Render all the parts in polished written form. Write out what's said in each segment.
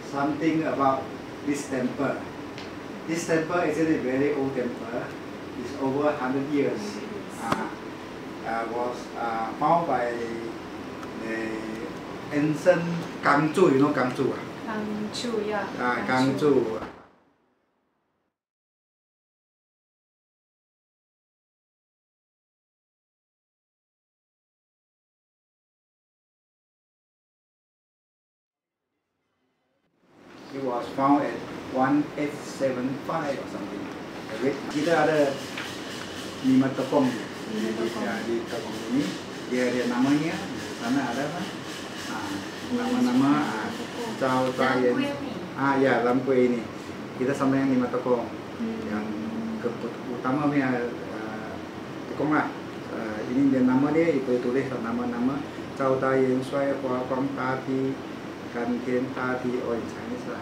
something about this temple. This temple is a very old temple. It's over 100 years. Was found by the ancient Gangzhou. You know Gangzhou? Gangzhou, yeah. Gangzhou. It was found at 1875 or something. Kita ada 5 tepung di tepung ini. Dia namanya di sana ada apa? Nama-nama Cao Tayen. Ya, lampu ini. Kita sama yang 5 tepung. Yang utama punya tepung lah. Ini dia nama dia, itu tulis nama-nama Cao Tayen Shuai Hua Guang Ta Ti Gan Tian Ta Ti in Chinese lah.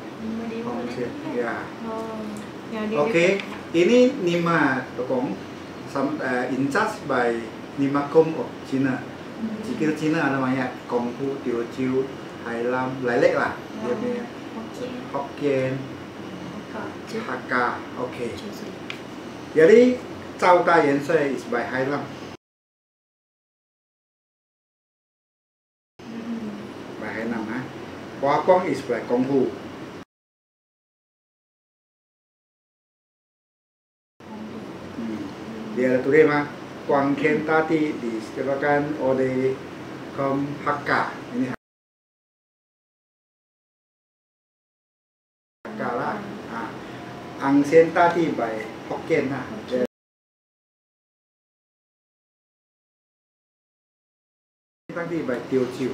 Ya. Okay, ini 5 tepung. In charge by 5 kom of China. Jika China ada banyak Kongfu, Teochew, Hailam, Lailek lah. Dia punya Hokkien, Hakka. Okay. Jadi Cao Tayen Shuai is by Hailam. By Hailam, Hua Guang is by Kongfu. Dia ada tulis Guang Tian Ta Ti disebabkan oleh kaum Hakka. Ini Hakka lah. Ang Sian Ta Ti by Hokkien lah. Ta Ti by Teochew.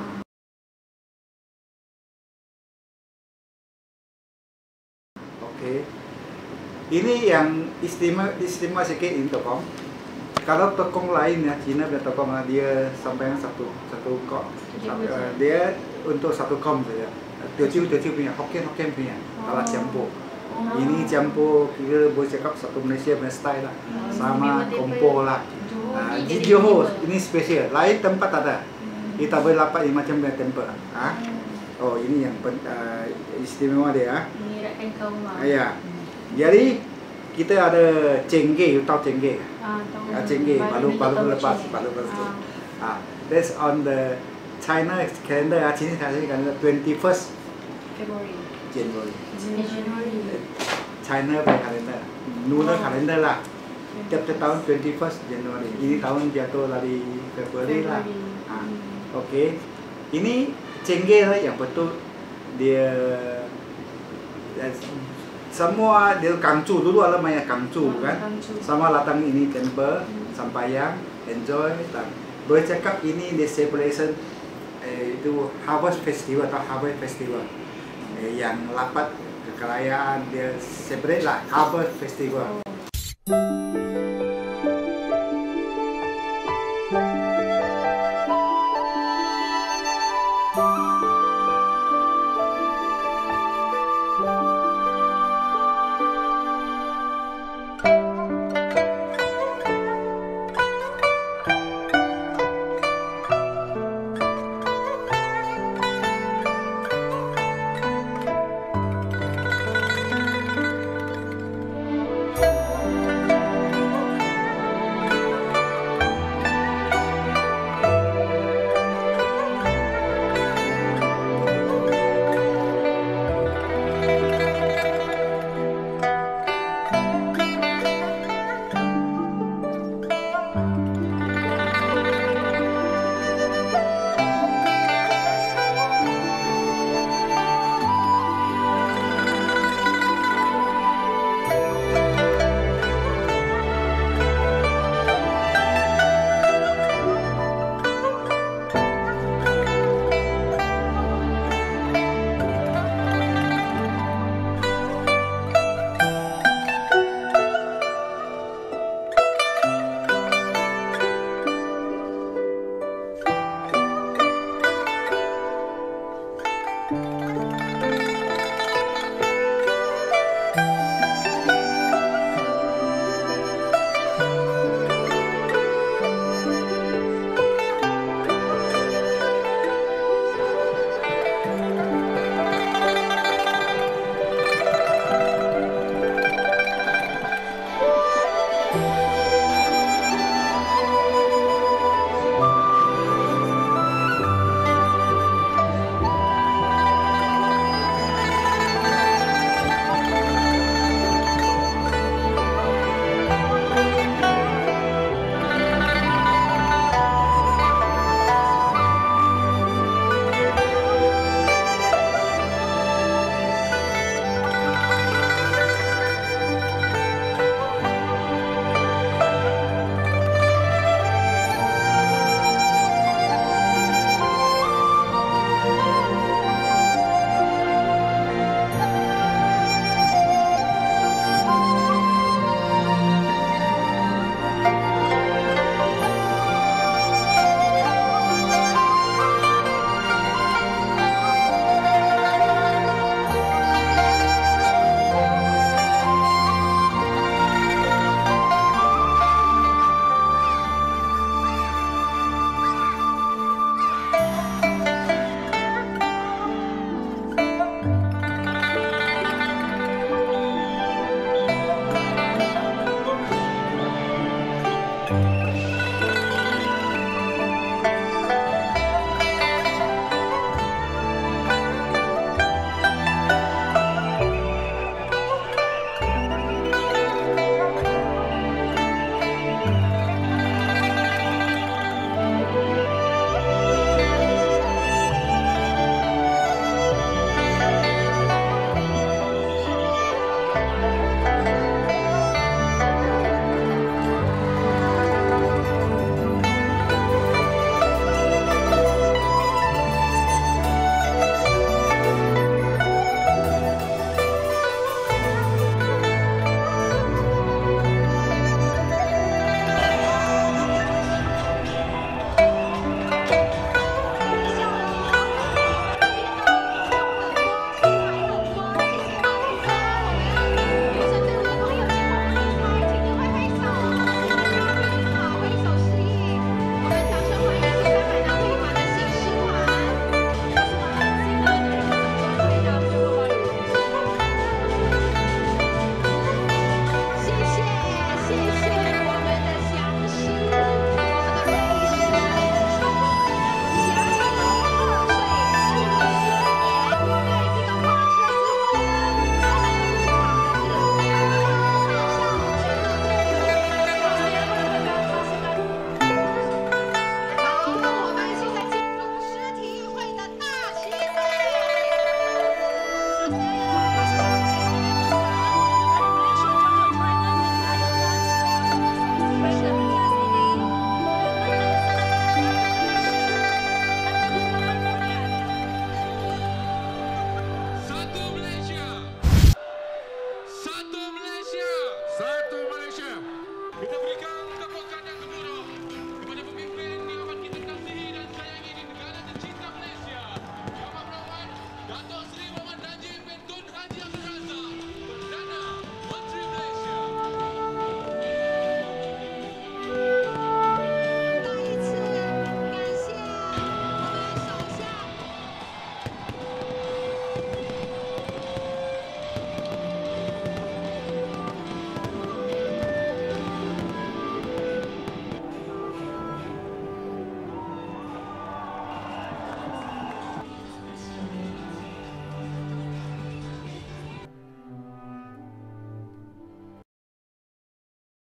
Okay. Ini yang istimewa sikit ini tepung. Kalau tepung lain ya, Cina punya tepung dia sampai satu kom. Dia untuk 1 kom saja. Teochew punya, Hokkien punya. Kalau campur. Ini campur kira boleh cakap satu Malaysia punya style lah. Sama kompor lah. Di Johor ini spesial. Lain tempat ada. Kita boleh dapat macam punya tempat. Oh, ini yang istimewa dia. Mengiratkan kaum. Ya. Jadi kita ada cengge, you tahu cengge? Cengge, balu lepas. That's on the China calendar, Chinese calendar 21st January. China calendar, lunar calendar lah. Tiap tahun 21st January. Ini tahun jatuh dari Februari lah. Okay. Ini cengge lah yang betul dia. Semua dia Gangzhou dulu ada banyak Gangzhou kan, sama datang ini temple, sampaian, enjoy, dan bercakap ini the celebration itu Harvest Festival atau Harvest Festival yang lapat kekayaan dia celebrate lah Harvest Festival.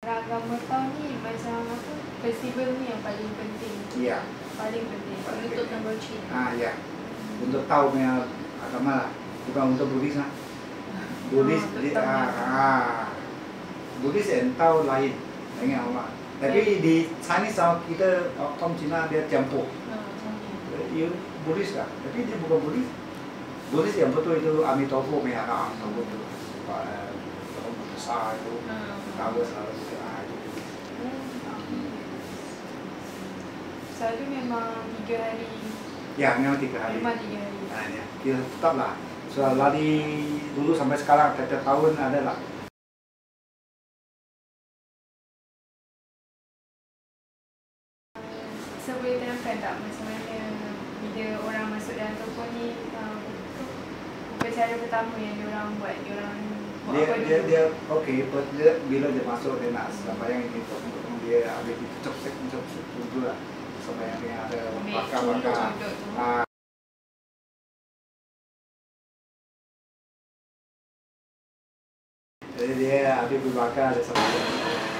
Agama tahun ni macam apa? Festival ni yang paling penting. Iya. Paling penting. Paling Untuk penting. nombor Chin. Ya. Untuk tahu punya agama lah, bukan untuk Buddhis lah. Buddhis, Buddhis and tahu lain dengan Allah. Tapi di Chinese sama kita kaum Cina dia campur. You Buddhis lah, tapi dia bukan Buddhis. Buddhis yang betul itu Amitabha punya Amitabha itu. Orang besar itu, tahu selalu itu. Selalu memang 3 hari. Ya, memang 3 hari. Memang 3 hari. Ya, kita tetap lah. Soal lari dulu sampai sekarang, setiap tahun ada lah. So boleh terangkan tak macam mana bila orang masuk dalam toko ni, upacara pertama yang diorang buat apa dulu? Dia okey, bila dia masuk dia nak sembahyang ini dia ambil cocok dulu lah. Sembahyang dia ada bakar. Jadi dia ambil bakar ada sembahyang.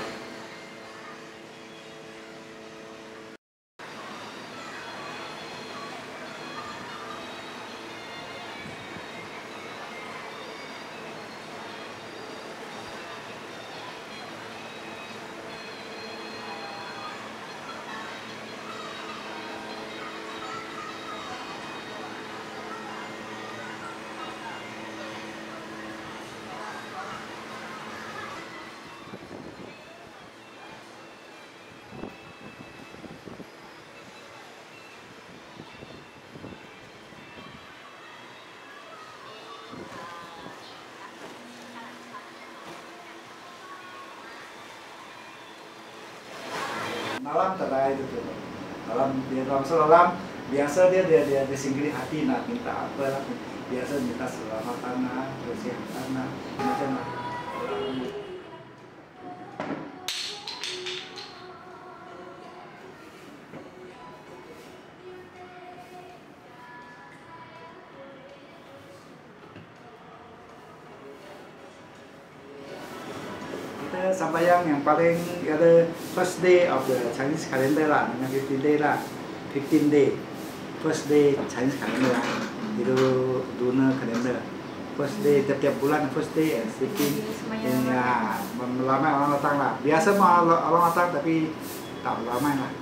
Malam terakhir itu tuh. Dalam selalam biasa dia sendiri hati nak minta apa lah. Biasa minta selamatan lah, kesehatan lah, macam lah. Sembahyang yang paling ada first day of the Chinese calendar lah, dengan 15 day lah, 15 day, first day Chinese calendar lah, itu lunar calendar, first day tiap bulan first day and 15 ya, melamai orang datang lah, biasa mau orang datang tapi tak melamai lah.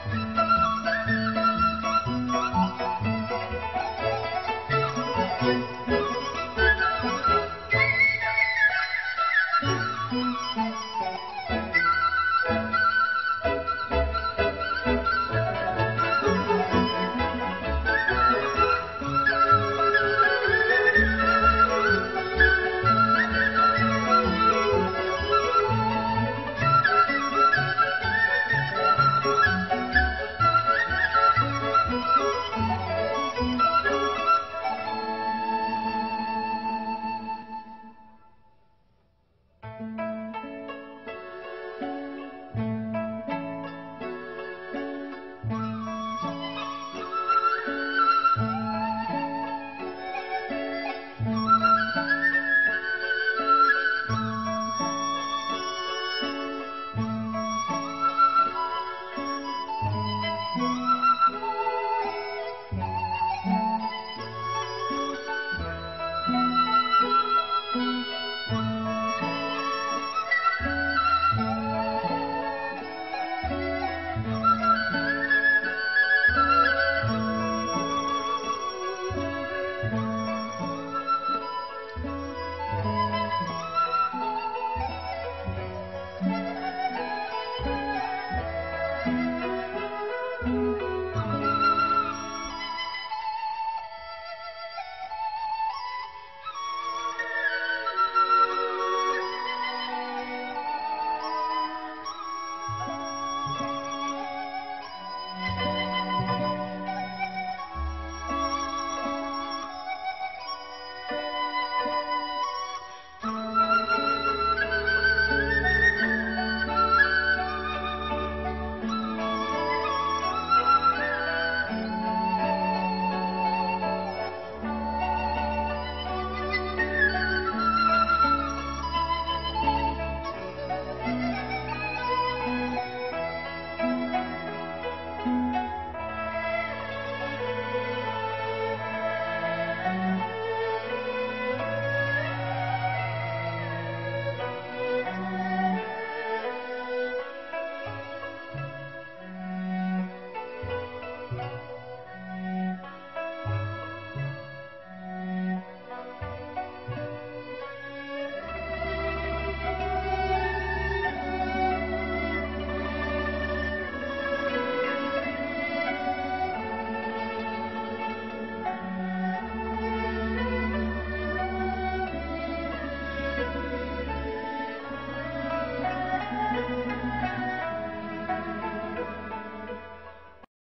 Thank you.